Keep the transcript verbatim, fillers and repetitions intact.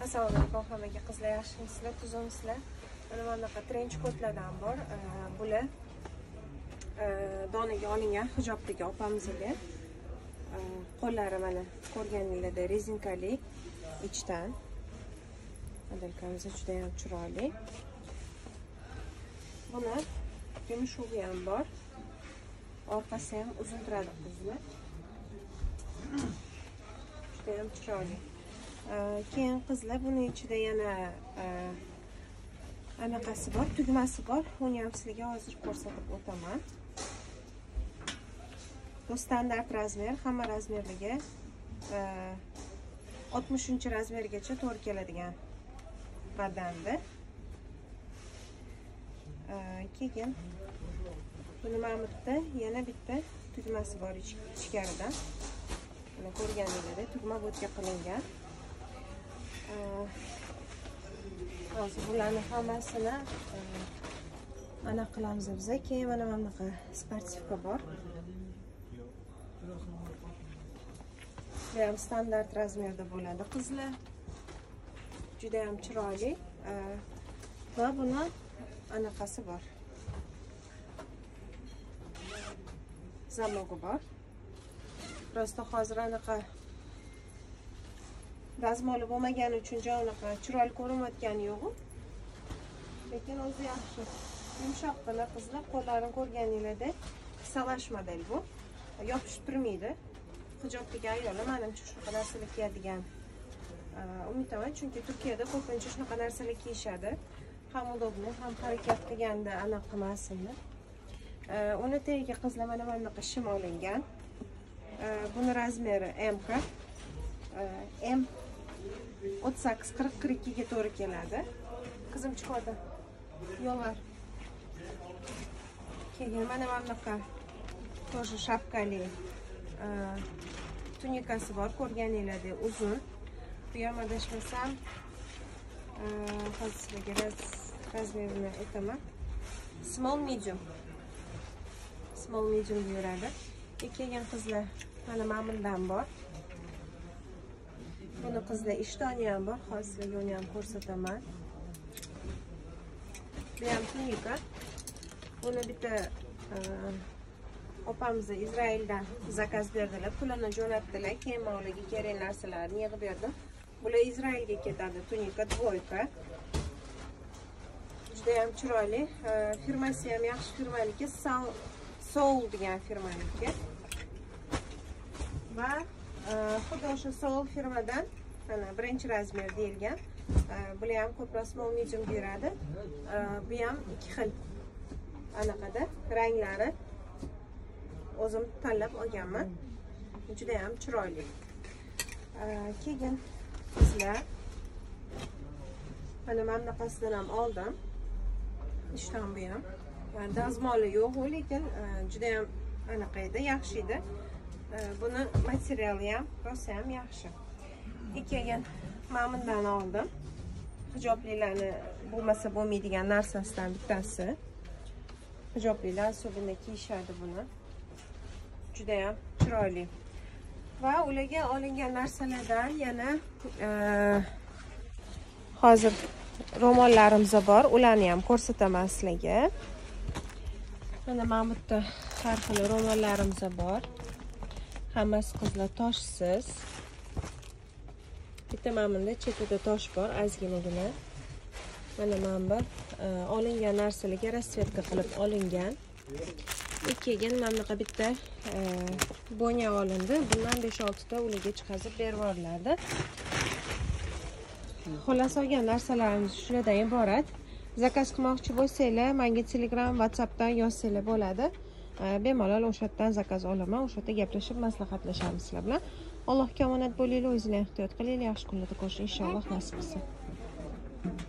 Assalomu alaykum hammaga qizlar, yaxshimisizlar, tuzimsizlar? Mana bunaqa trench kotlardan bor. Bular donaga olingan hijobdagi opamizga. Qo'llari mana ko'rganinglarda rezinkali ichdan. Modelkamiz juda ham chiroyli. Buni yumshuvi ham bor. Orqasi ham uzun turadi qizlar. Juda ham chiroyli. Keyin qizlar buni ichida yana anaqasi bor, tugmasi bor. Uni ham sizlarga hozir ko'rsatib o'taman. Bu standart razmer, hamma razmerlarga oltmishinchi razmergacha to'g'ri keladigan badanda. Keyin buni mana bitta yana bitta tugmasi bor ichkaridan. Mana ko'rganingizda tugma bo'tga qilingan. Hozir bularni hammasini ana qilamiz biz. Keyin mana bunaqa sportivka bor. Bu ham standart razmerda bo'ladi qizlar. Juda ham chiroyli. Va buni anaqasi bor. Zamogi bor. Prosta hozir anaqa dazmoli bo'lmagani uchun unaqa chiroyli ko'rinayotgani yo'q. Lekin o'zi yaxshi. Yumshoqqina qizlar, qo'llarini ko'rganinglarda salash model bu. Yopishib turmaydi. Hijobdagi ayollar menimcha shunaqa narsalar kiyadigan. Umidaman, chunki Turkiyada ko'pincha shunaqa narsalar kiyishadi. Ham udobni, ham harakat qilganda aniq qilmasinmi. Uni tagiga qizlar mana bunaqa shim olingan. Buni razmeri M ga. M o'ttiz sakkiz qirq qirq ikki ga to'g'ri keladi. Qizim chiqadi. Yo'llar. Keyin mana bunaqa to'g'ri shapkali tunikasi bor, ko'rganinglarda uzun. Bu ham adashmasam hozir sizlarga razmerini aytaman. Small medium. Small medium deyiladi. Keyin qizlar mana ma'muldan bor. Buni qizlar ishtoni ham bor. Hozir sizlarga uni ham ko'rsataman. Bu ham tunika. Buni bitta opamiz Izraildan zakaz berdilar, pulini jo'natdilar. Keyin men ularga kerak narsalarni yig'ib berdim. Bular Izrailga ketadi, tunika dvoyka. Juda ham chiroyli. Firmasi ham yaxshi firmaniki, Soul degan firmaniki. Va xuddi o'sha Soul firmadan mana birinchi razmer deyilgan. Bular ham ko'proq small medium beradi. Bu ham ikki xil anaqada ranglari o'zim tanlab olganman. Juda ham chiroyli. Keyin qizlar mana mana bunaqasidan ham oldim. Ishton bu ham. Dazmoli yo'q, lekin juda ham anaqa edi, yaxshi edi. Buni materiali ham, rosa ham yaxshi. Keyin men bundan oldim. Hijoblilarni bo'lmasa bo'lmaydigan narsasidan bittasi. Hijoblilar особенно kiyishadi buni. Juda ham chiroyli. Va ularga olingan narsalardan yana hozir ro'mollarimiz bor. Ularni ham ko'rsataman sizlarga. Mana mana bu yerda har xil ro'mollarimiz bor. Hammasi qizlar toshsiz. Bitta mana bunda chetida tosh bor, ozginagina. Mana mana bu olingan narsalarga rasvetka qilib olingan. Keyin mana bunaqa bitta bonya olindi. Bundan besh olti ta ularga chiqazib berib yuboriladi. Xolos olgan narsalarimiz shulardan iborat. Zakaz qilmoqchi bo'lsanglar, menga Telegram, WhatsAppdan yozsanglar bo'ladi. Bemalol o'sha yerdan zakaz olaman. O'sha yerda gaplashib maslahatlashamiz sizlar bilan. Allohga omonat bo'linglar, o'zingizlarni ehtiyot qilinglar. Yaxshi kunlarda ko'rishing inshaalloh nasib qilsa.